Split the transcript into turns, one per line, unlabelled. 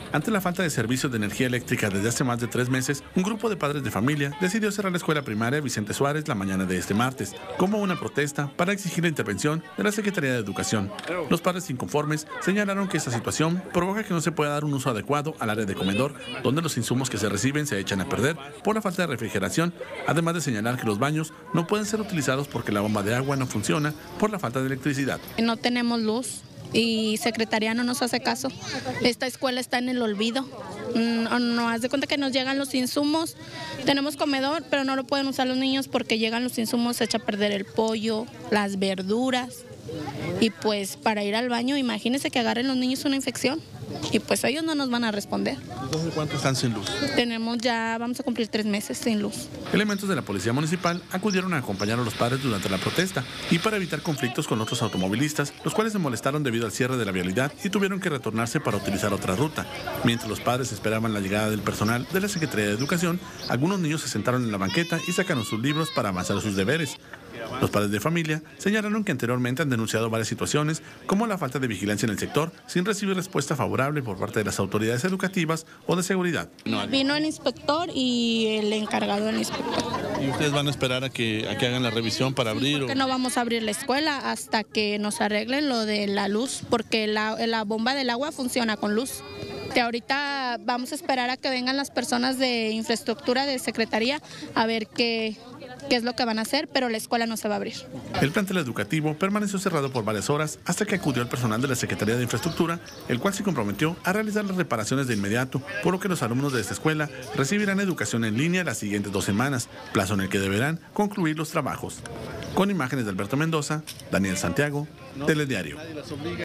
Ante la falta de servicios de energía eléctrica desde hace más de 3 meses, un grupo de padres de familia decidió cerrar la escuela primaria Vicente Suárez la mañana de este martes, como una protesta para exigir la intervención de la Secretaría de Educación. Los padres inconformes señalaron que esta situación provoca que no se pueda dar un uso adecuado al área de comedor, donde los insumos que se reciben se echan a perder por la falta de refrigeración, además de señalar que los baños no pueden ser utilizados porque la bomba de agua no funciona por la falta de electricidad.
No tenemos luz y Secretaría no nos hace caso. Esta escuela está en el olvido. No haz de cuenta que nos llegan los insumos. Tenemos comedor, pero no lo pueden usar los niños porque llegan los insumos, se echa a perder el pollo, las verduras. Y pues para ir al baño, imagínense que agarren los niños una infección. Y pues ellos no nos van a responder.
¿Desde cuánto están sin luz?
Vamos a cumplir 3 meses sin luz.
Elementos de la Policía Municipal acudieron a acompañar a los padres durante la protesta y para evitar conflictos con otros automovilistas, los cuales se molestaron debido al cierre de la vialidad y tuvieron que retornarse para utilizar otra ruta. Mientras los padres esperaban la llegada del personal de la Secretaría de Educación, algunos niños se sentaron en la banqueta y sacaron sus libros para avanzar sus deberes. Los padres de familia señalaron que anteriormente han denunciado varias situaciones, como la falta de vigilancia en el sector, sin recibir respuesta favorable por parte de las autoridades educativas o de seguridad.
Vino el inspector y el encargado del inspector.
¿Y ustedes van a esperar a que hagan la revisión para abrir?
Porque no vamos a abrir la escuela hasta que nos arreglen lo de la luz, porque la bomba del agua funciona con luz. Que ahorita vamos a esperar a que vengan las personas de infraestructura de Secretaría a ver qué es lo que van a hacer, pero la escuela no se va a abrir.
El plantel educativo permaneció cerrado por varias horas hasta que acudió el personal de la Secretaría de Infraestructura, el cual se comprometió a realizar las reparaciones de inmediato, por lo que los alumnos de esta escuela recibirán educación en línea las siguientes 2 semanas, plazo en el que deberán concluir los trabajos. Con imágenes de Alberto Mendoza, Daniel Santiago, Telediario.